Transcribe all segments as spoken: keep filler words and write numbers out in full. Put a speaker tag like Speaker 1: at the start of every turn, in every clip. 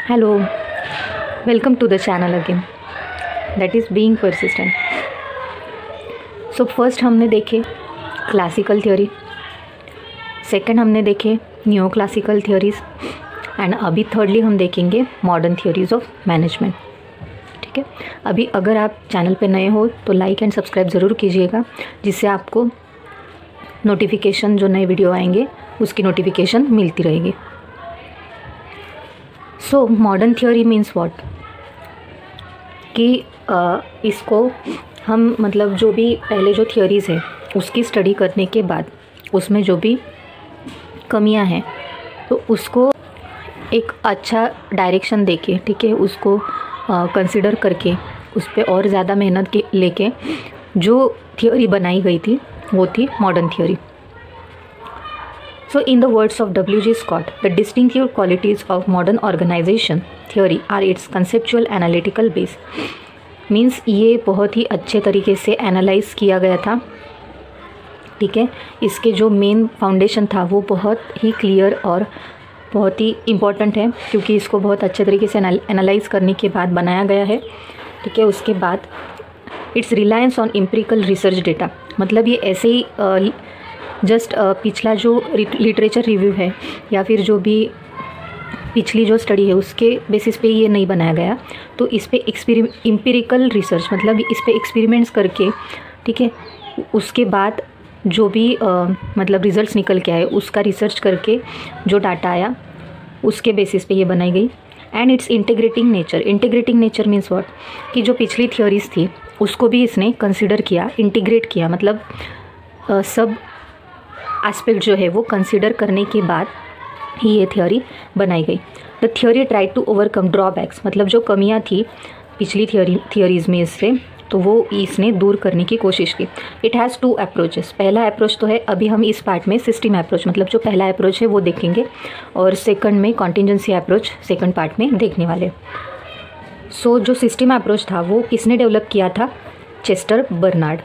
Speaker 1: Hello, welcome to the channel again. That is being persistent. So first हमने देखे classical theory, second हमने देखे new classical theories and अभी thirdly हम देखेंगे मॉडर्न थ्योरीज ऑफ मैनेजमेंट. ठीक है, अभी अगर आप चैनल पे नए हो तो लाइक एंड सब्सक्राइब ज़रूर कीजिएगा, जिससे आपको नोटिफिकेशन जो नए वीडियो आएंगे उसकी नोटिफिकेशन मिलती रहेगी. So modern theory means what, कि आ, इसको हम मतलब जो भी पहले जो थ्योरीज़ है उसकी स्टडी करने के बाद उसमें जो भी कमियां हैं तो उसको एक अच्छा डायरेक्शन देके, ठीक है, उसको कंसिडर करके उस पर और ज़्यादा मेहनत के लेके जो थ्योरी बनाई गई थी वो थी modern theory. So in the words of W G Scott, the distinctive qualities of modern organization theory are its conceptual analytical base. Means ये बहुत ही अच्छे तरीके से एनालाइज किया गया था. ठीक है, इसके जो मेन फाउंडेशन था वो बहुत ही क्लियर और बहुत ही इम्पॉर्टेंट है, क्योंकि इसको बहुत अच्छे तरीके से एनालाइज करने के बाद बनाया गया है. ठीक है, उसके बाद it's reliance on empirical research data, मतलब ये ऐसे ही जस्ट uh, पिछला जो लिटरेचर रिव्यू है या फिर जो भी पिछली जो स्टडी है उसके बेसिस पे ये नहीं बनाया गया. तो इस पे एक्सपेरि एम्पिरिकल रिसर्च मतलब इस पे एक्सपेरिमेंट्स करके, ठीक है, उसके बाद जो भी uh, मतलब रिजल्ट्स निकल के आए उसका रिसर्च करके जो डाटा आया उसके बेसिस पे ये बनाई गई. And it's integrating nature. Integrating nature means what, कि जो पिछली थ्योरीज थी उसको भी इसने कंसिडर किया, इंटीग्रेट किया, मतलब uh, सब एस्पेक्ट जो है वो कंसिडर करने के बाद ही ये थ्योरी बनाई गई. The theory try to overcome drawbacks, मतलब जो कमियां थी पिछली थ्योरी थ्योरीज में इससे, तो वो इसने दूर करने की कोशिश की. It has two approaches. पहला अप्रोच तो है, अभी हम इस पार्ट में सिस्टम अप्रोच मतलब जो पहला अप्रोच है वो देखेंगे, और सेकंड में कॉन्टिजेंसी अप्रोच सेकंड पार्ट में देखने वाले. सो so, जो सिस्टम अप्रोच था वो किसने डेवलप किया था? Chester Barnard.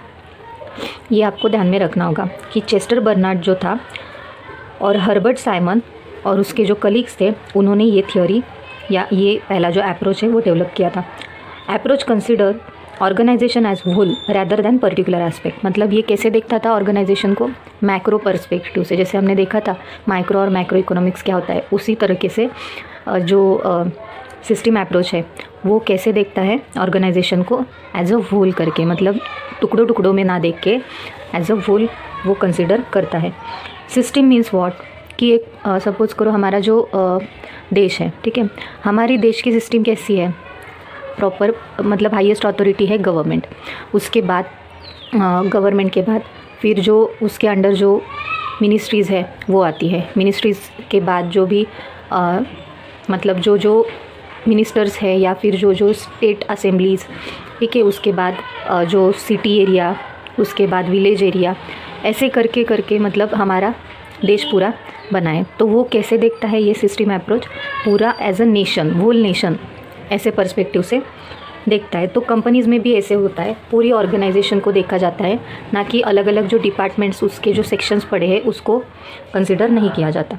Speaker 1: ये आपको ध्यान में रखना होगा कि चेस्टर बर्नार्ड जो था और हर्बर्ट साइमन और उसके जो कलीग्स थे उन्होंने ये थ्योरी या ये पहला जो अप्रोच है वो डेवलप किया था. Approach consider organisation as whole rather than particular aspect, मतलब ये कैसे देखता था ऑर्गेनाइजेशन को? मैक्रो पर्सपेक्टिव से. जैसे हमने देखा था माइक्रो और मैक्रो इकोनॉमिक्स क्या होता है, उसी तरीके से जो सिस्टम अप्रोच है वो कैसे देखता है ऑर्गेनाइजेशन को एज अ होल करके, मतलब टुकड़ों टुकड़ों में ना देख के एज अ होल वो कंसिडर करता है. सिस्टम मीन्स व्हाट, कि एक सपोज करो हमारा जो uh, देश है, ठीक है, हमारी देश की सिस्टम कैसी है? प्रॉपर, मतलब हाईएस्ट अथॉरिटी है गवर्नमेंट. उसके बाद गवर्नमेंट uh, के बाद फिर जो उसके अंडर जो मिनिस्ट्रीज़ है वो आती है. मिनिस्ट्रीज़ के बाद जो भी uh, मतलब जो जो मिनिस्टर्स है या फिर जो जो स्टेट असेंबलीज़, ठीक है, उसके बाद जो सिटी एरिया, उसके बाद विलेज एरिया, ऐसे करके करके मतलब हमारा देश पूरा बनाए. तो वो कैसे देखता है ये सिस्टम अप्रोच? पूरा as a nation, whole nation, ऐसे पर्सपेक्टिव से देखता है. तो कंपनीज़ में भी ऐसे होता है, पूरी ऑर्गेनाइजेशन को देखा जाता है, ना कि अलग अलग जो डिपार्टमेंट्स उसके जो सेक्शंस पड़े हैं उसको कंसिडर नहीं किया जाता.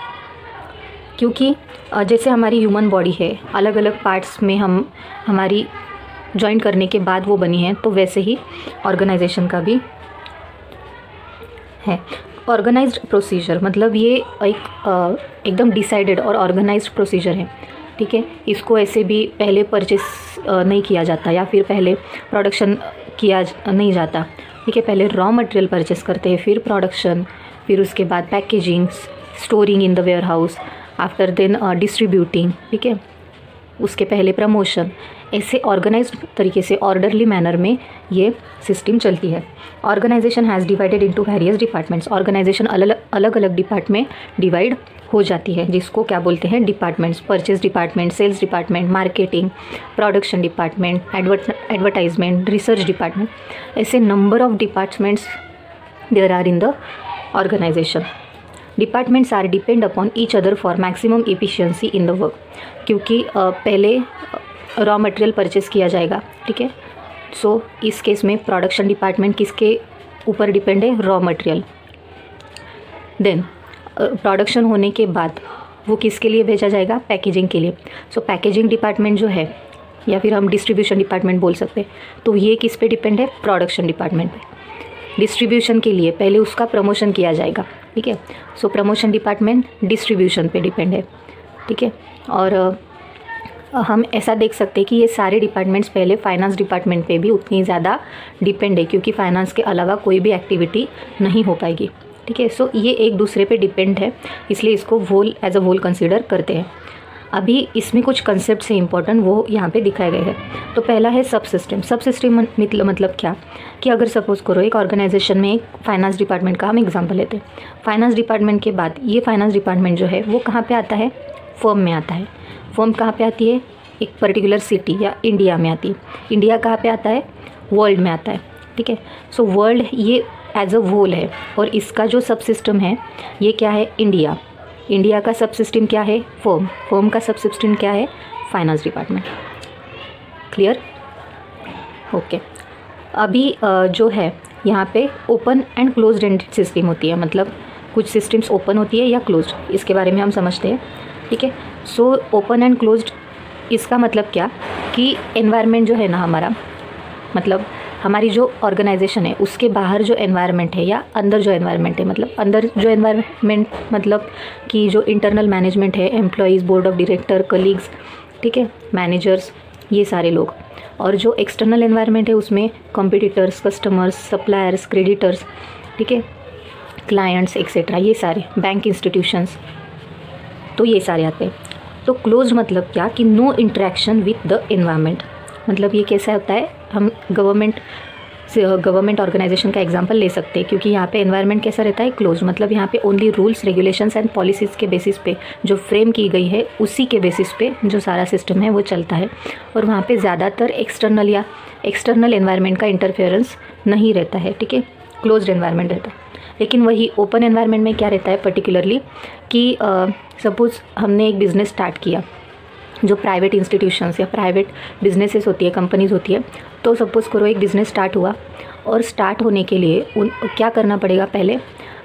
Speaker 1: क्योंकि जैसे हमारी ह्यूमन बॉडी है, अलग अलग पार्ट्स में हम हमारी जॉइन करने के बाद वो बनी है, तो वैसे ही ऑर्गेनाइजेशन का भी है. ऑर्गेनाइज्ड प्रोसीजर, मतलब ये एक एकदम डिसाइडेड और ऑर्गेनाइज्ड प्रोसीजर है. ठीक है, इसको ऐसे भी पहले परचेस नहीं किया जाता या फिर पहले प्रोडक्शन किया नहीं जाता. ठीक है, पहले रॉ मटेरियल परचेस करते हैं, फिर प्रोडक्शन, फिर उसके बाद packaging, storing in the warehouse, after then distributing, ठीक है, उसके पहले प्रमोशन. ऐसे ऑर्गेनाइज्ड तरीके से ऑर्डरली मैनर में ये सिस्टम चलती है. Organisation has divided into various departments. Organisation अलग अलग अलग डिपार्ट में डिवाइड हो जाती है, जिसको क्या बोलते हैं? Departments. Purchase department, sales department, marketing, production department, advert advertisement, research department, ऐसे number of departments there are in the organisation. Departments are depend upon each other for maximum efficiency in the work, क्योंकि uh, पहले raw material purchase किया जाएगा. ठीक है, so so, इस case में production department किसके ऊपर डिपेंड है? Raw material. देन प्रोडक्शन होने के बाद वो किसके लिए भेजा जाएगा, पैकेजिंग के लिए। सो पैकेजिंग डिपार्टमेंट जो है, या फिर हम डिस्ट्रीब्यूशन डिपार्टमेंट बोल सकते हैं, तो ये किस पे डिपेंड है, प्रोडक्शन डिपार्टमेंट पे। डिस्ट्रीब्यूशन के लिए पहले उसका प्रमोशन किया जाएगा, ठीक है। सो प्रमोशन डिपार्टमेंट डिस्ट्रीब्यूशन पे डिपेंड है, ठीक है। और हम ऐसा देख सकते हैं कि ये सारे डिपार्टमेंट्स पहले फाइनेंस डिपार्टमेंट पे भी उतनी ज़्यादा डिपेंड है, क्योंकि फाइनेंस के अलावा कोई भी एक्टिविटी नहीं हो पाएगी, ठीक है। सो ये एक दूसरे पे डिपेंड है, इसलिए इसको वोल एज अ वोल कंसीडर करते हैं। अभी इसमें कुछ कंसेप्ट है इंपॉर्टेंट, वो यहाँ पे दिखाए गए हैं। तो पहला है सब सिस्टम। सब सिस्टम मतलब मतलब क्या, कि अगर सपोज करो एक ऑर्गेनाइजेशन में एक फाइनेंस डिपार्टमेंट का हम एग्जांपल लेते हैं। फाइनेंस डिपार्टमेंट के बाद ये फाइनेंस डिपार्टमेंट जो है वो कहाँ पे आता है, फर्म में आता है। फर्म कहाँ पे आती है, एक पर्टिकुलर सिटी या इंडिया में आती है। इंडिया कहाँ पे आता है, वर्ल्ड में आता है, ठीक है। सो वर्ल्ड ये एज अ होल है, और इसका जो सब सिस्टम है ये क्या है, इंडिया। इंडिया का सब सिस्टम क्या है, फर्म। फर्म का सब सिस्टम क्या है, फाइनेंस डिपार्टमेंट। Clear, okay. अभी जो है यहाँ पे open and closed and system होती है, मतलब कुछ सिस्टम्स ओपन होती है या क्लोज्ड, इसके बारे में हम समझते हैं, ठीक है। सो ओपन एंड क्लोज्ड, इसका मतलब क्या, कि एनवायरनमेंट जो है ना हमारा, मतलब हमारी जो ऑर्गेनाइजेशन है उसके बाहर जो एनवायरनमेंट है या अंदर जो एनवायरनमेंट है, मतलब अंदर जो एनवायरनमेंट मतलब कि जो इंटरनल मैनेजमेंट है, employees, board of director, colleagues, ठीक है, मैनेजर्स, ये सारे लोग। और जो एक्सटर्नल एनवायरनमेंट है उसमें कॉम्पिटिटर्स, कस्टमर्स, सप्लायर्स, क्रेडिटर्स, ठीक है, क्लाइंट्स एक्सेट्रा, ये सारे, बैंक इंस्टीट्यूशंस, तो ये सारे आते हैं। तो क्लोज मतलब क्या, कि no interaction with the environment. मतलब ये कैसा होता है, हम गवर्नमेंट से गवर्नमेंट ऑर्गेनाइजेशन का एग्जांपल ले सकते हैं, क्योंकि यहाँ पे एनवायरनमेंट कैसा रहता है, क्लोज। मतलब यहाँ पे only rules, regulations and policies के बेसिस पे जो फ्रेम की गई है उसी के बेसिस पे जो सारा सिस्टम है वो चलता है, और वहाँ पे ज़्यादातर एक्सटर्नल या एक्सटर्नल एनवायरनमेंट का इंटरफेरेंस नहीं रहता है, ठीक है, क्लोज्ड एनवायरनमेंट रहता है। लेकिन वही ओपन एनवायरनमेंट में क्या रहता है पर्टिकुलरली, कि सपोज़ हमने एक बिज़नेस स्टार्ट किया, जो प्राइवेट इंस्टीट्यूशंस या प्राइवेट बिजनेसेस होती है, कंपनीज होती है, तो सपोज़ करो एक बिज़नेस स्टार्ट हुआ, और स्टार्ट होने के लिए उन क्या करना पड़ेगा, पहले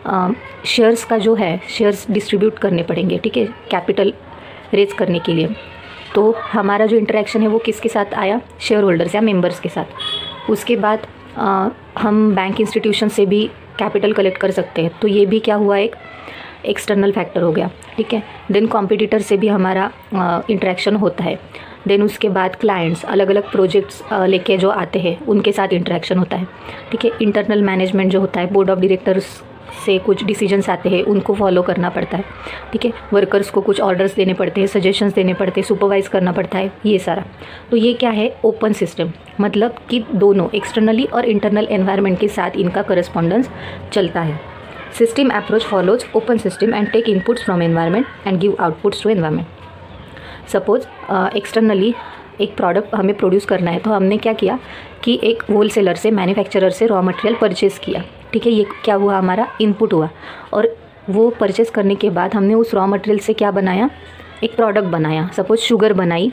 Speaker 1: शेयर्स का जो है, शेयर्स डिस्ट्रीब्यूट करने पड़ेंगे, ठीक है, कैपिटल रेज करने के लिए। तो हमारा जो इंटरेक्शन है वो किसके साथ आया, शेयर होल्डर्स या मेंबर्स के साथ। उसके बाद आ, हम बैंक इंस्टीट्यूशन से भी कैपिटल कलेक्ट कर सकते हैं, तो ये भी क्या हुआ, एक एक्सटर्नल फैक्टर हो गया, ठीक है। देन कॉम्पिटिटर से भी हमारा इंटरेक्शन होता है। देन उसके बाद क्लाइंट्स, अलग अलग प्रोजेक्ट्स लेके जो आते हैं उनके साथ इंटरेक्शन होता है, ठीक है। इंटरनल मैनेजमेंट जो होता है, बोर्ड ऑफ डायरेक्टर्स से कुछ डिसीजंस आते हैं, उनको फॉलो करना पड़ता है, ठीक है। वर्कर्स को कुछ ऑर्डर्स देने पड़ते हैं, सजेशंस देने पड़ते हैं, सुपरवाइज करना पड़ता है, ये सारा। तो ये क्या है, ओपन सिस्टम, मतलब कि दोनों एक्सटर्नली और इंटरनल एनवायरनमेंट के साथ इनका करस्पॉन्डेंस चलता है। System approach follows open system and take inputs from environment and give outputs to environment. Suppose externally uh, एक प्रोडक्ट हमें प्रोड्यूस करना है, तो हमने क्या किया कि एक होलसेलर से, मैन्युफैक्चरर से रॉ मटेरियल परचेज़ किया, ठीक है। ये क्या हुआ, हमारा इनपुट हुआ, और वो परचेज़ करने के बाद हमने उस रॉ मटेरियल से क्या बनाया, एक प्रोडक्ट बनाया। सपोज शुगर बनाई,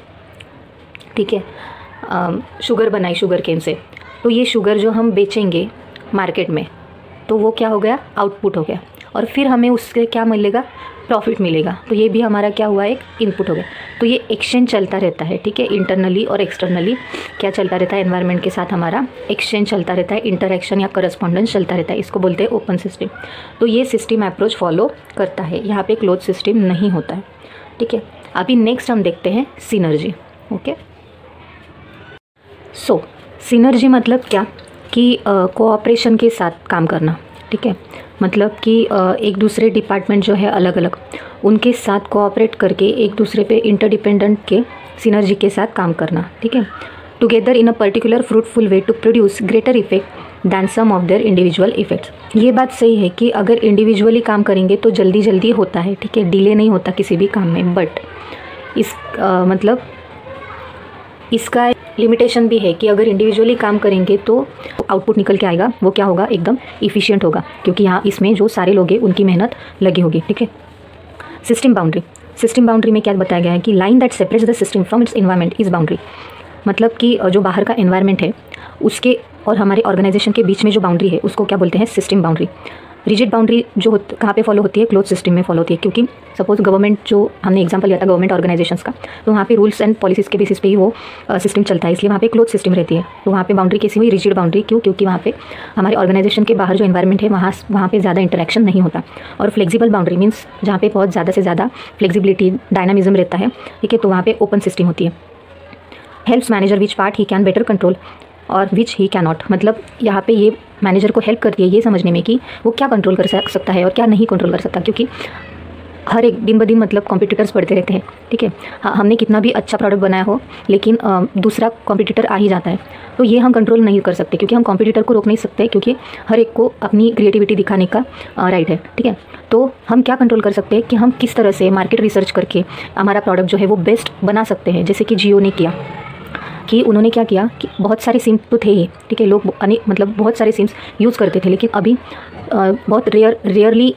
Speaker 1: ठीक है, शुगर बनाई शुगर केन से, तो ये शुगर जो हम बेचेंगे मार्केट में, तो वो क्या हो गया, आउटपुट हो गया, और फिर हमें उससे क्या मिलेगा, प्रॉफिट मिलेगा। तो ये भी हमारा क्या हुआ, एक इनपुट हो गया। तो ये एक्सचेंज चलता रहता है, ठीक है, इंटरनली और एक्सटर्नली क्या चलता रहता है, एनवायरनमेंट के साथ हमारा एक्सचेंज चलता रहता है, इंटरेक्शन या करस्पॉन्डेंस चलता रहता है, इसको बोलते हैं ओपन सिस्टम। तो ये सिस्टम अप्रोच फॉलो करता है, यहाँ पे क्लोज सिस्टम नहीं होता है, ठीक है। अभी नेक्स्ट हम देखते हैं सिनर्जी, ओके। सो सिनर्जी मतलब क्या, कि कोऑपरेशन के साथ काम करना, ठीक है। मतलब कि एक दूसरे डिपार्टमेंट जो है अलग अलग, उनके साथ कोऑपरेट करके एक दूसरे पे इंटरडिपेंडेंट के सिनर्जी के साथ काम करना, ठीक है। Together in a particular fruitful way to produce greater effect than sum of their individual effects. ये बात सही है कि अगर इंडिविजुअली काम करेंगे तो जल्दी जल्दी होता है, ठीक है, डिले नहीं होता किसी भी काम में। बट इस आ, मतलब इसका लिमिटेशन भी है कि अगर इंडिविजुअली काम करेंगे तो आउटपुट निकल के आएगा, वो क्या होगा, एकदम इफ़िशियंट होगा, क्योंकि यहाँ इसमें जो सारे लोग हैं उनकी मेहनत लगी होगी, ठीक है। सिस्टम बाउंड्री, सिस्टम बाउंड्री में क्या बताया गया है कि line that separates the system from its environment is boundary. मतलब कि जो बाहर का एनवायरनमेंट है उसके और हमारे ऑर्गेनाइजेशन के बीच में जो बाउंड्री है उसको क्या बोलते हैं, सिस्टम बाउंड्री। रिजिड बाउंड्री जो हो कहाँ पे फॉलो होती है, क्लोज सिस्टम में फॉलो होती है, क्योंकि सपोज गवर्नमेंट जो हमने एग्जांपल लिया था गवर्नमेंट ऑर्गेनाइजेशंस का, तो वहाँ पे रूल्स एंड पॉलिसीज़ के बेसिस पे ही वो सिस्टम चलता है, इसलिए वहाँ पे क्लोज सिस्टम रहती है। तो वहाँ पे बाउंड्री कैसी हुई, रिजिड बाउंड्री। क्यों? क्योंकि वहाँ पे हमारे ऑर्गेनाइजेशन के बाहर जो एनवायरमेंट है वहाँ वहाँ पे ज़्यादा इंटरेक्शन नहीं होता। और फ्लेक्सिबल बाउंड्री मीन्स जहाँ पे बहुत ज़्यादा से ज़्यादा फ्लेक्सिबिलिटी, डायनामिज्म रहता है, ठीक है, तो वहाँ पे ओपन सिस्टम होती है। Helps manager which part he can better control और विच ही कैन नॉट, मतलब यहाँ पे ये मैनेजर को हेल्प करती है ये समझने में कि वो क्या कंट्रोल कर सकता है और क्या नहीं कंट्रोल कर सकता, क्योंकि हर एक दिन ब दिन मतलब कॉम्पिटिटर्स बढ़ते रहते हैं, ठीक है। हाँ, हमने कितना भी अच्छा प्रोडक्ट बनाया हो लेकिन आ, दूसरा कॉम्पिटिटर आ ही जाता है, तो ये हम कंट्रोल नहीं कर सकते, क्योंकि हम कॉम्पिटिटर को रोक नहीं सकते, क्योंकि हर एक को अपनी क्रिएटिविटी दिखाने का राइट है, ठीक है। तो हम क्या कंट्रोल कर सकते हैं कि हम किस तरह से मार्केट रिसर्च करके हमारा प्रोडक्ट जो है वो बेस्ट बना सकते हैं। जैसे कि जियो ने किया, कि उन्होंने क्या किया कि बहुत सारे सिम तो थे ही, ठीक है, लोग अनेक मतलब बहुत सारे सिम्स यूज़ करते थे, लेकिन अभी आ, बहुत रेयर रेयरली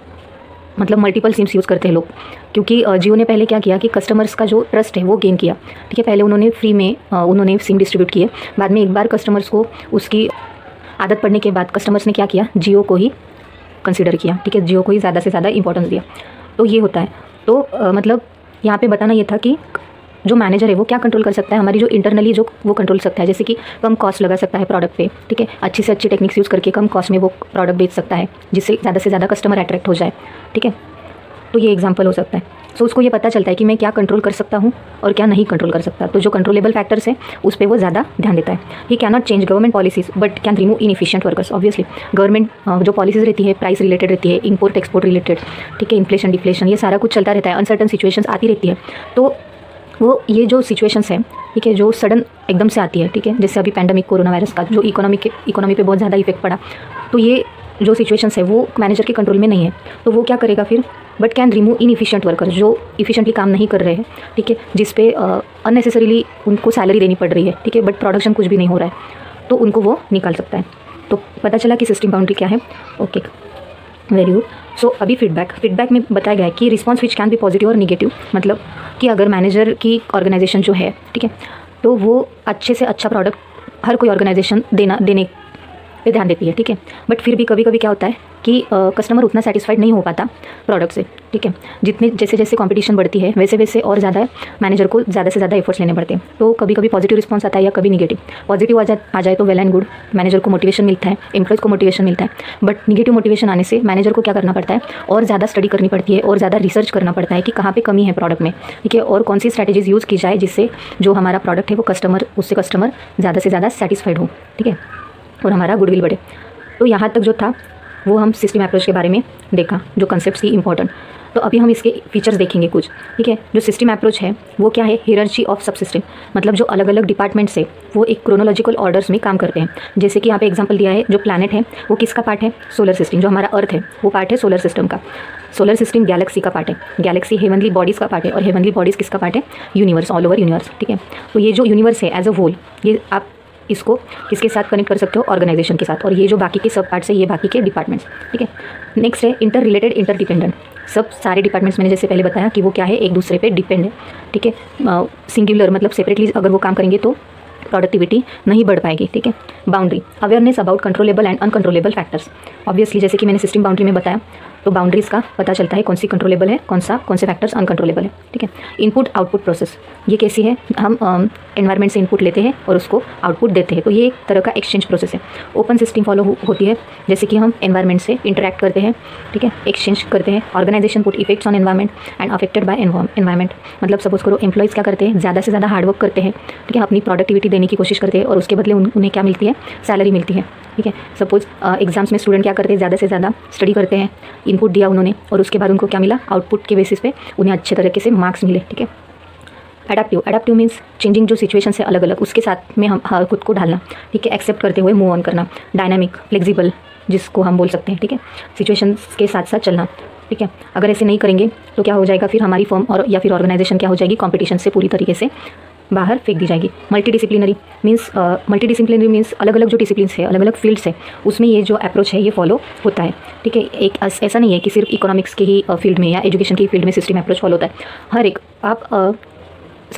Speaker 1: मतलब मल्टीपल सिम्स यूज़ करते हैं लोग, क्योंकि जियो ने पहले क्या किया कि कस्टमर्स का जो ट्रस्ट है वो गेन किया, ठीक है। पहले उन्होंने फ्री में आ, उन्होंने सिम डिस्ट्रीब्यूट किए, बाद में एक बार कस्टमर्स को उसकी आदत पड़ने के बाद कस्टमर्स ने क्या किया, जियो को ही कंसिडर किया, ठीक है, जियो को ही ज़्यादा से ज़्यादा इंपॉर्टेंस दिया। तो ये होता है। तो आ, मतलब यहाँ पे बताना ये था कि जो मैनेजर है वो क्या कंट्रोल कर सकता है, हमारी जो इंटरनली जो वो कंट्रोल सकता है, जैसे कि कम कॉस्ट लगा सकता है प्रोडक्ट पे, ठीक है, अच्छी से अच्छी टेक्निक्स यूज़ करके कम कॉस्ट में वो प्रोडक्ट बेच सकता है, जिससे ज़्यादा से ज़्यादा कस्टमर अट्रैक्ट हो जाए, ठीक है। तो ये एग्जांपल हो सकता है। सो उसको ये पता चलता है कि मैं क्या कंट्रोल कर सकता हूँ और क्या नहीं कंट्रोल कर सकता। तो जो कंट्रोलेबल फैक्टर्स है उस पर वो ज़्यादा ध्यान देता है। He can not change government policies but can remove inefficient workers. Obviously government जो पॉलिसीज रहती है प्राइस रिलेटेड रहती है, इंपोर्ट एक्सपोर्ट रिलेटेड, ठीक है, इन्फ्लेशन डिफ्लेशन, ये सारा कुछ चलता रहता है, अनसर्टन सिचुएशंस आती रहती है। तो वो ये जो सिचुएशंस है, ठीक है, जो सडन एकदम से आती है, ठीक है, जैसे अभी पैंडमिक कोरोना वायरस का जो इकोनॉमी के इकोनॉमी पे बहुत ज़्यादा इफेक्ट पड़ा, तो ये जो सिचुएशंस है वो मैनेजर के कंट्रोल में नहीं है। तो वो क्या करेगा फिर, but can remove inefficient workers, जो इफिशिएंटली काम नहीं कर रहे हैं, ठीक है, जिस पे अननेसेसरीली उनको सैलरी देनी पड़ रही है, ठीक है, बट प्रोडक्शन कुछ भी नहीं हो रहा है, तो उनको वो निकाल सकता है। तो पता चला कि सिस्टम बाउंड्री क्या है। Okay, very good. सो अभी फीडबैक फीडबैक में बताया गया है कि response which can be positive और निगेटिव, मतलब कि अगर मैनेजर की ऑर्गेनाइजेशन जो है, ठीक है, तो वो अच्छे से अच्छा प्रोडक्ट हर कोई ऑर्गेनाइजेशन देना देने पे ध्यान देती है, ठीक है, बट फिर भी कभी कभी क्या होता है कि कस्टमर उतना सेटिस्फाइड नहीं हो पाता प्रोडक्ट से, ठीक है। जितने जैसे जैसे कंपटीशन बढ़ती है वैसे वैसे और ज़्यादा मैनेजर को ज़्यादा से ज़्यादा एफर्ट्स लेने पड़ते हैं। तो कभी कभी पॉजिटिव रिस्पांस आता है या कभी निगेटिव। पॉजिटिव आ जाए आ जाए तो वेल एंड गुड, मैनेजर को मोटिवेशन मिलता है, एम्प्लॉयज़ को मोटिवेशन मिलता है। बट निगेटिव मोटिवेशन आने से मैनेजर को क्या करना पड़ता है, और ज़्यादा स्टडी करनी पड़ती है और ज़्यादा रिसर्च करना पड़ता है कि कहाँ पर कमी है प्रोडक्ट में, ठीक है, और कौन सी स्ट्रैटेजीज़ यूज़ की जाए जिससे जो हमारा प्रोडक्ट है वो कस्टमर उससे कस्टमर ज़्यादा से ज़्यादा सेटिस्फाइड हो, ठीक है, और हमारा गुडविल बढ़े। तो यहाँ तक जो था वो हम सिस्टम अप्रोच के बारे में देखा, जो कंसेप्ट्स की इंपॉर्टेंट। तो अभी हम इसके फीचर्स देखेंगे कुछ, ठीक है। जो सिस्टम अप्रोच है वो क्या है, हियरार्ची ऑफ सब सिस्टम, मतलब जो अलग अलग डिपार्टमेंट्स है वो एक क्रोनोलॉजिकल ऑर्डर्स में काम करते हैं। जैसे कि यहाँ पे एग्जांपल दिया है, जो प्लैनेट है वो किसका पार्ट है, सोलर सिस्टम। जो हमारा अर्थ है वो पार्ट है सोलर सिस्टम का। सोलर सिस्टम गैलेक्सी का पार्ट है, गैलेक्सी हेवनली बॉडीज़ का पार्ट है, और हेवनली बॉडीज़ किसका पार्ट है, यूनिवर्स, ऑल ओवर यूनिवर्स, ठीक है। तो ये जो यूनिवर्स है एज अ होल, ये आप इसको किसके साथ कनेक्ट कर सकते हो, ऑर्गेनाइजेशन के साथ, और ये जो बाकी के सब पार्ट्स है ये बाकी के डिपार्टमेंट्स, ठीक है। नेक्स्ट है इंटर रिलेटेड इंटर डिपेंडेंट। सब सारे डिपार्टमेंट्स मैंने जैसे पहले बताया कि वो क्या है, एक दूसरे पे डिपेंड है, ठीक है। सिंगुलर मतलब सेपरेटली अगर वो काम करेंगे तो प्रोडक्टिविटी नहीं बढ़ पाएगी, ठीक है। Boundary, awareness about controllable and uncontrollable factors. Obviously जैसे कि मैंने सिस्टम बाउंड्री में बताया, तो बाउंड्रीज़ का पता चलता है कौन सी कंट्रोलेबल है, कौन सा कौन से फैक्टर्स अनकंट्रोलेबल है, ठीक है। इनपुट आउटपुट प्रोसेस, ये कैसी है, हम एनवायरनमेंट से इनपुट लेते हैं और उसको आउटपुट देते हैं, तो ये एक तरह का एक्सचेंज प्रोसेस है। ओपन सिस्टम फॉलो हो, होती है, जैसे कि हम एनवायरनमेंट से इंटरेक्ट करते हैं, ठीक है, एक्सचेंज करते हैं। Organisation put effects on environment and affected by environment, मतलब सपोज करो एम्प्लॉइज़ क्या करते हैं, ज़्यादा से ज़्यादा हार्डवर्क करते हैं, ठीक है, अपनी प्रोडक्टिविटी देने की कोशिश करते हैं और उसके बदले उन, उन्हें क्या मिलती है, सैलरी मिलती है, ठीक है। सपोज एग्जाम्स में स्टूडेंट क्या करते हैं, ज़्यादा से ज़्यादा स्टडी करते हैं, इनपुट दिया उन्होंने और उसके बाद उनको क्या मिला, आउटपुट के बेसिस पे उन्हें अच्छे तरीके से मार्क्स मिले, ठीक है। एडेप्टिव, एडेप्टिव मीन्स चेंजिंग जो सिचुएशन है अलग अलग उसके साथ में हम हाँ, खुद को ढालना, ठीक है, एक्सेप्ट करते हुए मूव ऑन करना। डायनामिक, फ्लेक्सिबल जिसको हम बोल सकते हैं, ठीक है, सिचुएशन के साथ साथ चलना, ठीक है। अगर ऐसे नहीं करेंगे तो क्या हो जाएगा, फिर हमारी फर्म और या फिर ऑर्गेनाइजेशन क्या हो जाएगी, कॉम्पिटिशन से पूरी तरीके से बाहर फेंक दी जाएगी। Multidisciplinary means multidisciplinary means अलग अलग जो डिसिप्लिन्स है, अलग अलग फील्ड्स है, उसमें ये जो अप्रोच है ये फॉलो होता है, ठीक है। एक ऐसा नहीं है कि सिर्फ इकोनॉमिक्स के ही फील्ड में या एजुकेशन की फील्ड में सिस्टम अप्रोच फॉलो होता है। हर एक आप सपोज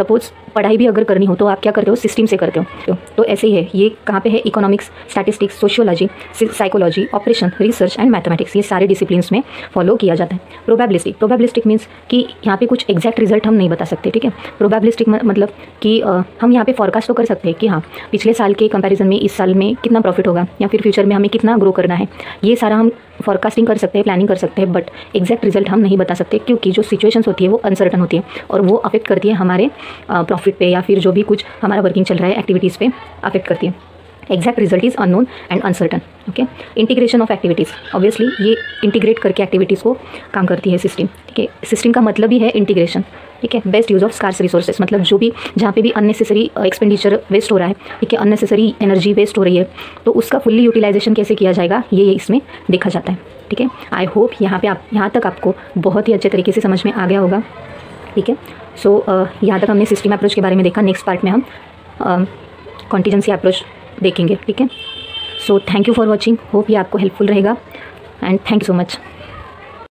Speaker 1: पढ़ाई भी अगर करनी हो तो आप क्या करते हो, सिस्टम से करते हो। तो ऐसे ही है, ये कहाँ पे है, economics, statistics, sociology, psychology, operation, research and mathematics, ये सारे डिसिप्लिन्स में फॉलो किया जाता है। प्रोबेबिलिस्टिक, प्रोबेबिलिस्टिक मीन्स कि यहाँ पे कुछ एग्जैक्ट रिजल्ट हम नहीं बता सकते, ठीक है। प्रोबेबिलिस्टिक मतलब कि आ, हम यहाँ पे फॉरकास्ट तो कर सकते हैं कि हाँ पिछले साल के कंपैरिजन में इस साल में कितना प्रॉफिट होगा या फिर फ्यूचर में हमें कितना ग्रो करना है, ये सारा हम फॉरकास्टिंग कर सकते हैं, प्लानिंग कर सकते हैं, बट एग्जैक्ट रिजल्ट हम नहीं बता सकते क्योंकि जो सिचुएशंस होती है वो अनसर्टन होती है और वो अफेक्ट करती है हमारे प्रॉफिट पे या फिर जो भी कुछ हमारा वर्किंग चल रहा है एक्टिविटीज़ पे अफेक्ट करती है। Exact result is unknown and uncertain. Okay, integration of activities, obviously ये इंटीग्रेट करके एक्टिविटीज़ को काम करती है सिस्टम, ठीक है। सिस्टम का मतलब ही है इंटीग्रेशन, ठीक है। Best use of scarce resources, मतलब जो भी जहाँ पे भी अननेसेसरी एक्सपेंडिचर वेस्ट हो रहा है, ठीक है, अननेसेसरी एनर्जी वेस्ट हो रही है, तो उसका फुल्ली यूटिलाइजेशन कैसे किया जाएगा ये ये इसमें देखा जाता है, ठीक है। आई होप यहाँ पे आप यहाँ तक आपको बहुत ही अच्छे तरीके से समझ में आ गया होगा, ठीक है। सो so, uh, यहाँ तक हमने सिस्टम अप्रोच के बारे में देखा। नेक्स्ट पार्ट में हम कॉन्टीजेंसी uh, अप्रोच देखेंगे, ठीक है। So thank you for watching, hope ये आपको हेल्पफुल रहेगा and thank you so much.